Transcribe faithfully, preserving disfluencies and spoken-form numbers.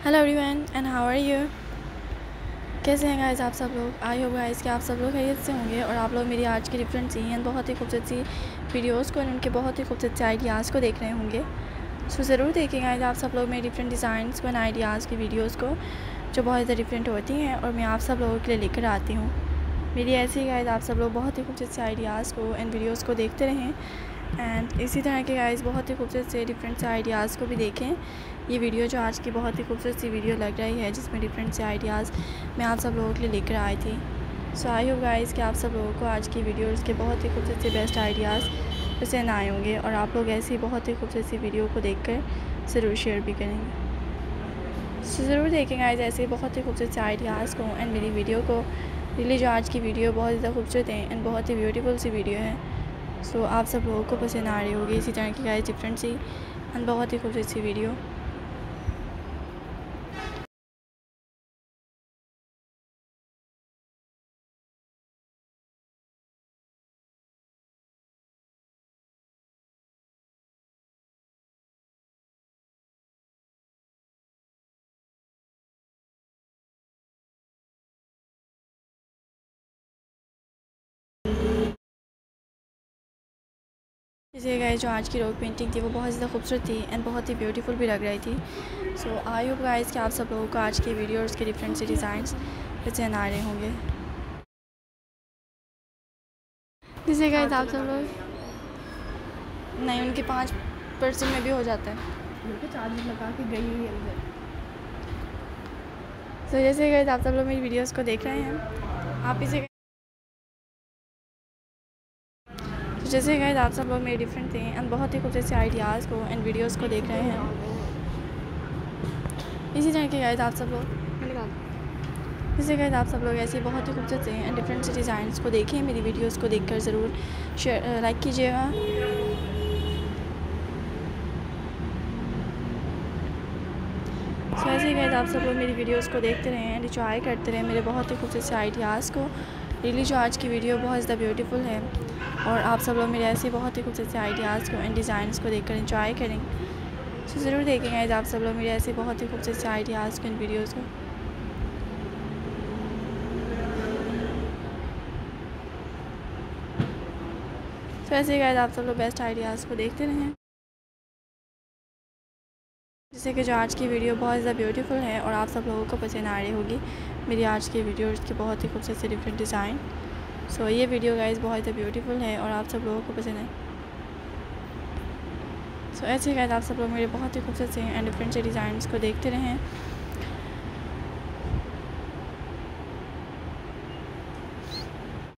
Hello everyone and how are you. कैसे हैं guys आप सब लोग। आई होप गाइस कि आप सब लोग खैरियत से होंगे और आप लोग मेरी आज की डिफरेंट सी एंड बहुत ही खूबसूरत सी वीडियोस को और उनके बहुत ही खूबसूरत से आइडियाज़ को देख रहे होंगे। सो ज़रूर देखेंगे गाइस आप सब लोग मेरे डिफरेंट डिज़ाइंस को एंड आइडियाज़ की वीडियोज़ को जो बहुत ज़्यादा डिफरेंट होती हैं और मैं आप सब लोगों के लिए लेकर आती हूँ। मेरी ऐसी ही गाइस आप सब लोग बहुत ही खूबसूरत से आइडियाज़ को एंड वीडियोज़ को देखते रहें एंड इसी तरह के गाइस बहुत ही खूबसूरत से डिफरेंट से आइडियाज़ को भी देखें। ये वीडियो जो आज की बहुत ही खूबसूरत सी वीडियो लग रही है जिसमें डिफरेंट से आइडियाज़ मैं आप सब लोगों के लिए लेकर आई थी। सो आई होप गाइस कि आप सब लोगों को आज की वीडियोज़ के बहुत ही खूबसूरत से बेस्ट आइडियाज़ पसंद आए होंगे और आप लोग ऐसी बहुत ही खूबसूरत सी वीडियो को देख कर ज़रूर शेयर भी करेंगे। सो ज़रूर देखें गाइस ऐसे बहुत ही खूबसूरत से आइडियाज़ को एंड मेरी वीडियो को। रियली जो आज की वीडियो बहुत ज़्यादा खूबसूरत है एंड बहुत ही ब्यूटीफुल सी वीडियो है। सो so, आप सब लोगों को पसंद आ रही होगी इसी तरह की गाइस डिफरेंट सी एंड बहुत ही खूबसूरत सी वीडियो। जैसे गाइस जो आज की रोड पेंटिंग थी वो बहुत ज़्यादा खूबसूरत थी एंड बहुत ही ब्यूटीफुल भी लग रही थी। सो आई होप गाइस कि आप सब लोगों को आज की वीडियोज़ के डिफरेंट से डिज़ाइंस पसंद आ रहे होंगे। जैसे गाइस आप सब लोग नहीं उनके पाँच परसेंट में भी हो जाता है चार्ज लगा के गई है। तो जैसे गाइस आप सब लोग मेरी वीडियोज़ को देख रहे हैं आप इसे तो जैसे गाइस आप सब लोग मेरे डिफरेंट थे एंड बहुत ही खूबसूरत से आइडियाज़ को एंड वीडियोज़ को देख रहे हैं। इसी तरह के गाइस आप सब लोग जैसे गाइस आप सब लोग ऐसे बहुत ही खूबसूरत से एंड डिफरेंट से डिज़ाइंस को देखें। मेरी वीडियोज़ को देखकर ज़रूर शेयर लाइक कीजिएगा। सो ऐसे गाइस आप सब लोग मेरी वीडियोज़ को देखते रहें एंड इंजॉय करते रहें मेरे बहुत ही खूबसूरत से आइडियाज़ को। रियली जो आज की वीडियो बहुत ज़्यादा ब्यूटीफुल है और आप सब लोग मेरे ऐसे बहुत ही खूबसूरत से आइडियाज़ को एंड डिज़ाइंस को देखकर एंजॉय करेंगे। सो ज़रूर देखेंगे आप सब लोग मेरे ऐसे बहुत ही खूबसूरत से आइडियाज़ को एंड वीडियोज़ को। तो ऐसे गाइस आप सब लोग बेस्ट आइडियाज़ को देखते रहें जैसे कि जो आज की वीडियो बहुत ज़्यादा ब्यूटीफुल है और आप सब लोगों को पसंद आ रही होगी मेरी आज की वीडियोज़ की बहुत ही खूबसूरत से डिफरेंट डिज़ाइन। सो ये वीडियो गाइस बहुत ज़्यादा ब्यूटीफुल है और आप सब लोगों को पसंद है। सो ऐसे गाइस आप सब लोग मेरे बहुत ही खूबसूरत से एंड डिफरेंट से डिज़ाइंस को देखते रहें